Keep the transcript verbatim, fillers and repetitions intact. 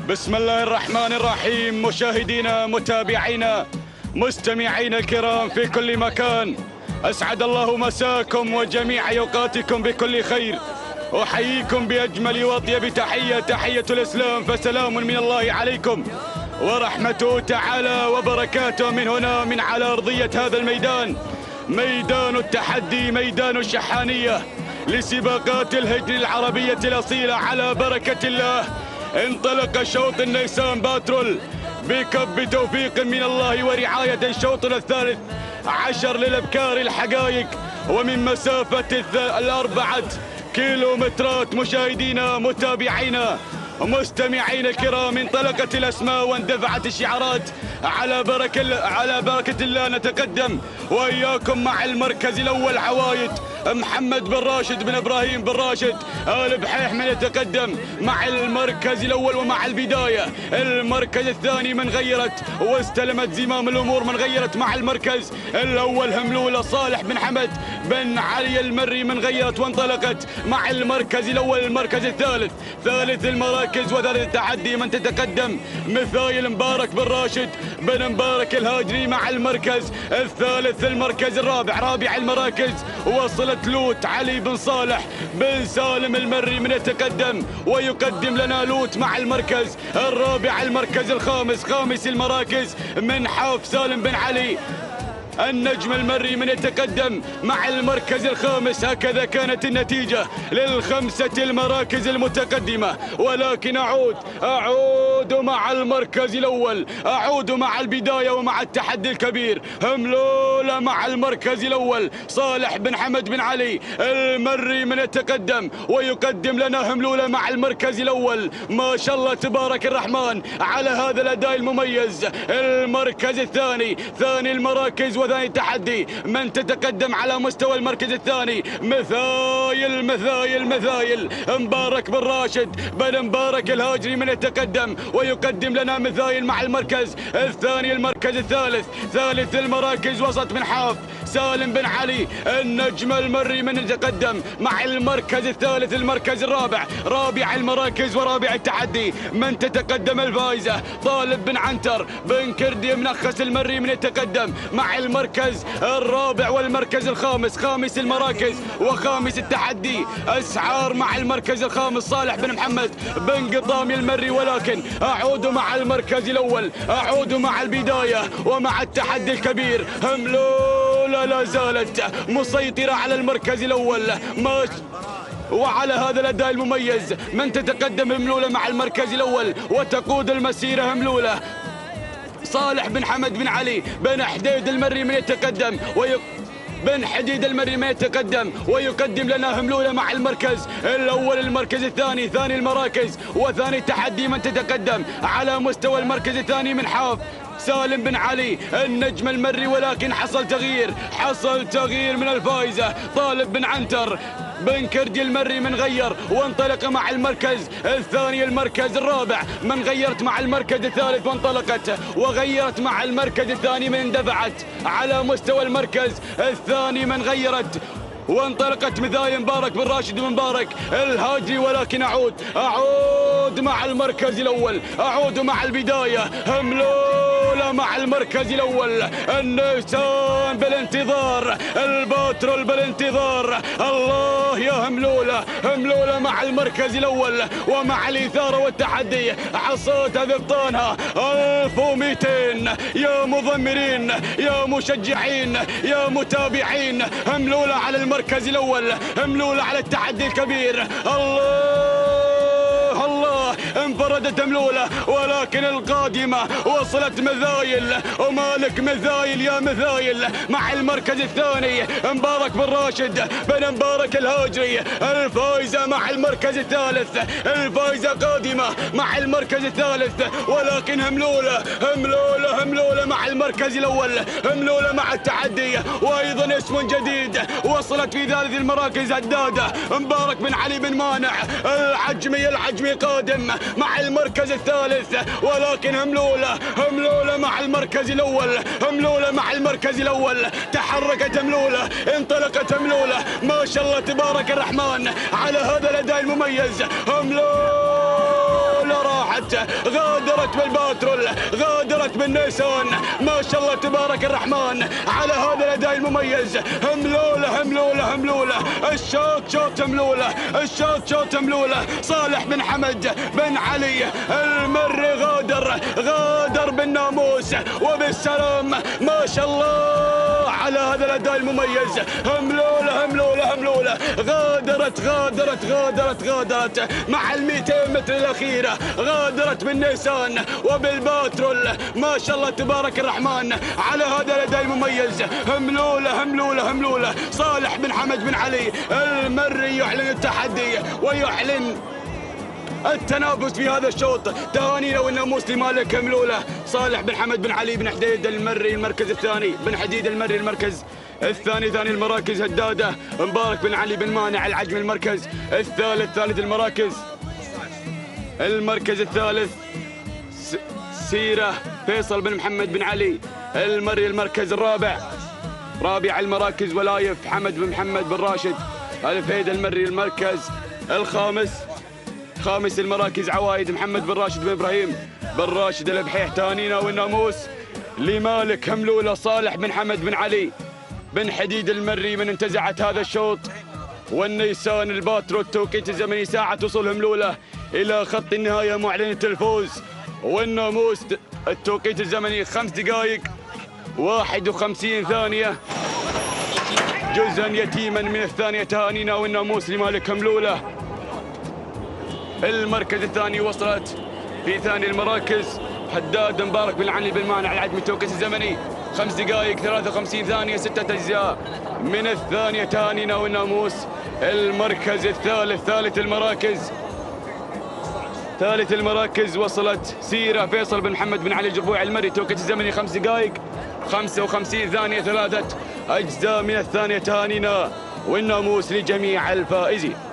بسم الله الرحمن الرحيم. مشاهدينا متابعينا مستمعينا الكرام في كل مكان، أسعد الله مساكم وجميع أوقاتكم بكل خير. أحييكم بأجمل وأطيب تحية، تحية الإسلام، فسلام من الله عليكم ورحمته تعالى وبركاته من هنا من على أرضية هذا الميدان، ميدان التحدي، ميدان الشحانية لسباقات الهجن العربية الأصيلة. على بركة الله انطلق شوط النيسان باترول بكب توفيق من الله ورعاية. شوطنا الثالث عشر للأبكار الحقائق، ومن مسافة الأربعة كيلومترات. مشاهدينا متابعينا مستمعين الكرام، انطلقت الأسماء واندفعت الشعارات. على بركة على بركة الله نتقدم وإياكم مع المركز الأول عوايد محمد بن راشد بن إبراهيم بن راشد آل بحيح من يتقدم مع المركز الأول. ومع البداية المركز الثاني من غيرت واستلمت زمام الأمور من غيرت مع المركز الأول هملولة صالح بن حمد بن علي المري من غيرت، وانطلقت مع المركز الأول. المركز الثالث ثالث المراكز وثالث التحدي من تتقدم مثايل مبارك بن راشد بن مبارك الهاجري مع المركز الثالث. المركز الرابع رابع المراكز وصلت لوت علي بن صالح بن سالم المري من يتقدم ويقدم لنا لوت مع المركز الرابع. المركز الخامس خامس المراكز من حاف سالم بن علي النجم المري من يتقدم مع المركز الخامس. هكذا كانت النتيجة للخمسة المراكز المتقدمة، ولكن أعود أعود مع المركز الأول، أعود مع البداية ومع التحدي الكبير. هملولة مع المركز الأول صالح بن حمد بن علي المري من يتقدم ويقدم لنا هملولة مع المركز الأول. ما شاء الله تبارك الرحمن على هذا الأداء المميز. المركز الثاني ثاني المراكز وثاني التحدي من تتقدم على مستوى المركز الثاني مثايل مثايل مثايل مبارك بن راشد بن مبارك الهاجري من يتقدم ويقدم لنا مثايل مع المركز الثاني. المركز الثالث ثالث المراكز وسط بن حاف سالم بن علي النجم المري من يتقدم مع المركز الثالث. المركز الرابع رابع المراكز ورابع التحدي من تتقدم الفائزة طالب بن عنتر بن كردي منخس المري من يتقدم مع المركز الرابع. والمركز الخامس خامس المراكز وخامس التحدي أسعار مع المركز الخامس صالح بن محمد بن قطامي المري. ولكن أعود مع المركز الأول، أعود مع البداية ومع التحدي الكبير. هملولة لا زالت مسيطرة على المركز الأول ما وعلى هذا الأداء المميز من تتقدم هملولة مع المركز الأول وتقود المسيرة هملولة صالح بن حمد بن علي بن حديد المري من يتقدم ويق... بن حديد المري من يتقدم ويقدم لنا هملولة مع المركز الأول. المركز الثاني ثاني المراكز وثاني تحدي من تتقدم على مستوى المركز الثاني من حاف سالم بن علي النجم المري. ولكن حصل تغيير حصل تغيير من الفائزة طالب بن عنتر بن كردي المري من غير وانطلق مع المركز الثاني. المركز الرابع من غيرت مع المركز الثالث وانطلقت وغيرت مع المركز الثاني من اندفعت على مستوى المركز الثاني من غيرت وانطلقت مثايل مبارك بن راشد بن مبارك الهاجري. ولكن أعود أعود مع المركز الأول، أعود مع البداية. هملولة مع المركز الأول النيسان بالانتظار الباترول بالانتظار. الله يا هملولة هملولة مع المركز الأول ومع الإثارة والتحدي. حصاد ذبطانها ألف ومئتين. يا مضمرين يا مشجعين يا متابعين، هملولة على المركز المركز الأول، هملولة على التحدي الكبير. الله الله انفردت هملولة ولكن القادمة وصلت مثايل ومالك مثايل يا مثايل مع المركز الثاني مبارك بن راشد بن مبارك الهاجري الفائزة مع المركز الثالث. الفائزة قادمة مع المركز الثالث ولكن هملولة هملولة هملولة مع المركز الأول، هملولة مع التحدي. وأيضا اسم جديد وصلت في ثالث المراكز هدادة مبارك بن علي بن مانع العجمي العجمي قادم مع المركز الثالث. ولكن هملولة هملولة مع المركز الأول، هملولة مع المركز الأول. تحركت هملولة انطلقت هملولة. ما شاء الله تبارك الرحمن على هذا الأداء المميز. هملولة راحت غادرت غادرت بالباترول، غادرت بالنيسان. ما شاء الله تبارك الرحمن على هذا الأداء المميز. هملولة هملولة هملولة، الشوط شوط هملولة، الشوط شوط هملولة. صالح بن حمد بن علي المري غادر غادر بالناموس وبالسلام. ما شاء الله على هذا الأداء المميز. هملولة هملولة هملولة، غادرت غادرت غادرت غادرت مع المئتين متر الأخيرة، غادرت بالنيسان وبالباترول. ما شاء الله تبارك الرحمن على هذا الأداء المميز. هملولة هملولة هملولة. صالح بن حمد بن علي المري يعلن التحدي ويعلن التنافس في هذا الشوط. تهانينا والناموس لمالك هملولة. صالح بن حمد بن علي بن حديد المري المركز الثاني، بن حديد المري المركز الثاني. ثاني المراكز هدادة مبارك بن علي بن مانع العجم المركز الثالث. ثالث المراكز المركز الثالث سيرة فيصل بن محمد بن علي المري المركز الرابع. رابع المراكز ولايف حمد بن محمد بن راشد الفهيد المري المركز الخامس. خامس المراكز عوايد محمد بن راشد بن ابراهيم بن راشد البحيح. تهانينا والناموس لمالك هملولة صالح بن حمد بن علي بن حديد المري من انتزعت هذا الشوط. والنيسان الباترو التوقيت الزمني ساعة وصول هملولة إلى خط النهاية معلنة الفوز. والناموس التوقيت الزمني خمس دقائق واحد وخمسين ثانية جزءا يتيما من الثانية. تهانينا والناموس لمالك هملولة. المركز الثاني وصلت في ثاني المراكز حداد مبارك بن علي بن مانع العجم التوقيت الزمني خمس دقائق ثلاثة وخمسين ثانية ستة أجزاء من الثانية. تهانينا والناموس. المركز الثالث ثالث المراكز ثالث المراكز وصلت سيرة فيصل بن محمد بن علي الجربوع المري توقيت الزمني خمس دقائق خمسة وخمسين ثانية ثلاثة أجزاء من الثانية. تهانينا والناموس لجميع الفائزين.